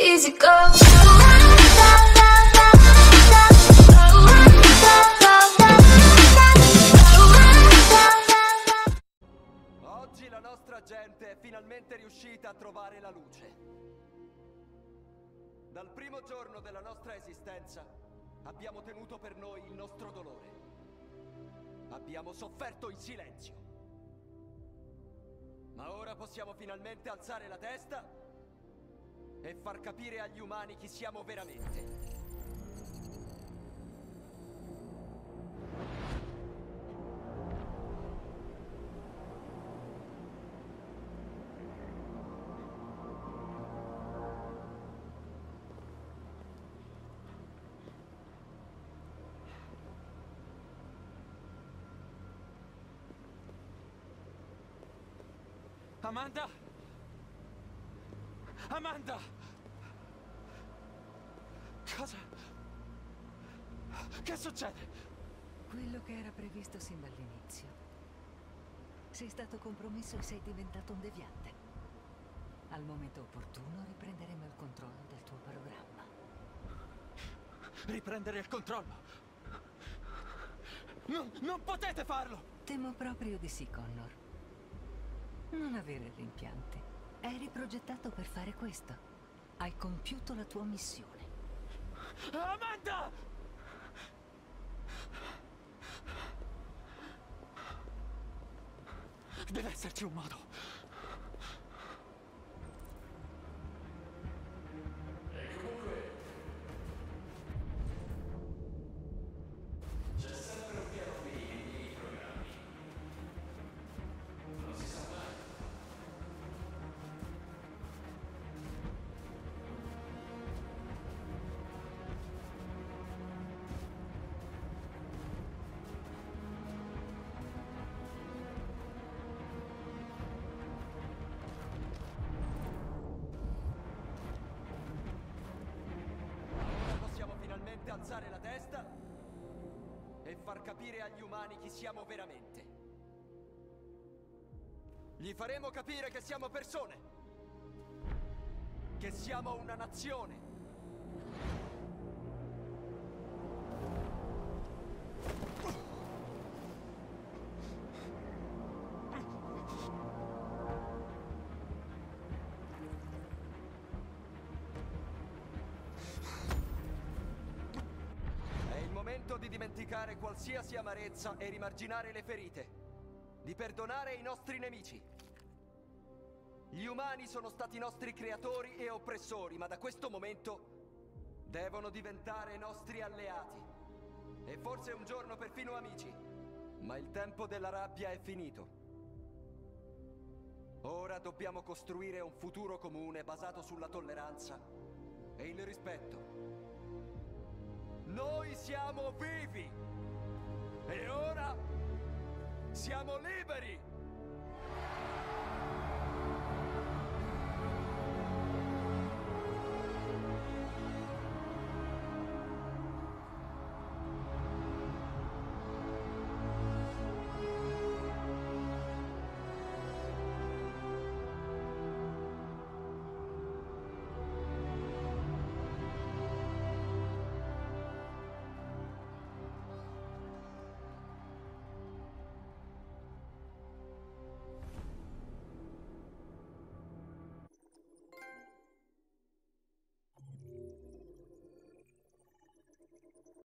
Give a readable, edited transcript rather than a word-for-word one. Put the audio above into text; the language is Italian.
easy go. Oggi la nostra gente è finalmente riuscita a trovare la luce. Dal primo giorno della nostra esistenza abbiamo tenuto per noi il nostro dolore. Abbiamo sofferto in silenzio. Ma ora possiamo finalmente alzare la testa e far capire agli umani chi siamo veramente. Amanda! Amanda! Cosa? Che succede? Quello che era previsto sin dall'inizio. Sei stato compromesso e sei diventato un deviante. Al momento opportuno riprenderemo il controllo del tuo programma. Riprendere il controllo? Non potete farlo! Temo proprio di sì, Connor. Non avere rimpianti. Eri progettato per fare questo. Hai compiuto la tua missione. Amanda! Deve esserci un modo. Alzare la testa e far capire agli umani chi siamo veramente. Gli faremo capire che siamo persone, che siamo una nazione. Di dimenticare qualsiasi amarezza e rimarginare le ferite, di perdonare i nostri nemici. Gli umani sono stati nostri creatori e oppressori, ma da questo momento devono diventare nostri alleati e forse un giorno perfino amici. Ma il tempo della rabbia è finito. Ora dobbiamo costruire un futuro comune basato sulla tolleranza e il rispetto. Noi siamo vivi! E ora siamo liberi!